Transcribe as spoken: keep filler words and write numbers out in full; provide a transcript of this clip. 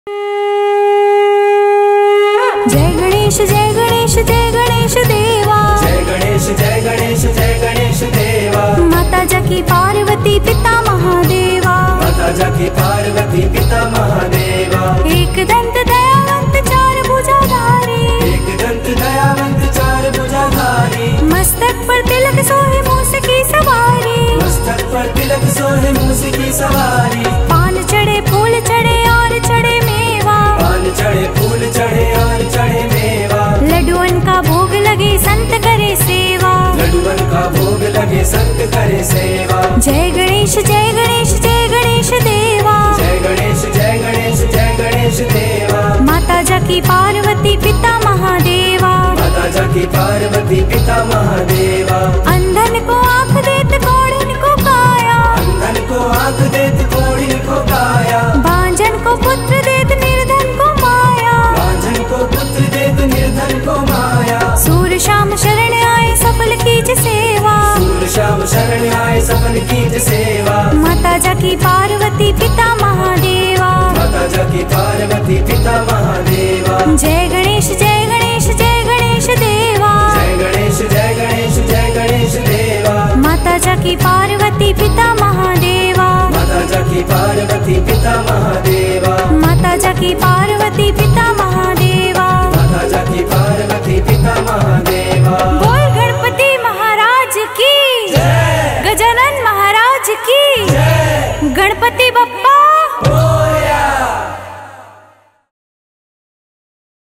जय गणेश जय गणेश जय गणेश देवा, जय गणेश जय गणेश जय गणेश देवा। माता जाकी पार्वती पिता महादेवा, माता जाकी पार्वती पिता महादेवा। एक दंत दयावंत चार भुजाधारी, एक दंत दयावंत चार भुजाधारी। मस्तक पर तिलक सोहे मूस की सवारी, मस्तक पर तिलक सोहे मूस की सवारी। पान चढ़े फूल चढ़े और चढ़े मेवा, पान चढ़े फूल चढ़े और चढ़े मेवा। लड्डुअन का भोग लगे संत करे सेवा, लड्डुअन का भोग लगे संत करे सेवा। जय गणेश जय गणेश जय गणेश देवा, जय गणेश जय गणेश जय गणेश देवा। माता जाकी पार्वती पिता महादेवा, माता जाकी पार्वती पिता महादेवा। अंधन को आँख देत कोढ़िन को काया, अंधन को आँख देत कोढ़िन को काया। बांझन को पुत्र देत निर्धन को माया, बांझन को पुत्र देत निर्धन को माया। सूर शाम शरण आए सफल कीज सेवा, सूर श्याम शरण आए सफल कीज सेवा। माता जाकी पार्वती पिता महादेवा, माता जाकी पार्वती पिता महादेवा। जय गणेश जय गणेश जय गणेश देवा, जय गणेश जय गणेश जय गणेश देवा। माता जाकी पार्वती पिता महादेवा, माता जाकी पार्वती पिता महादेवा। माता जाकी पार्वती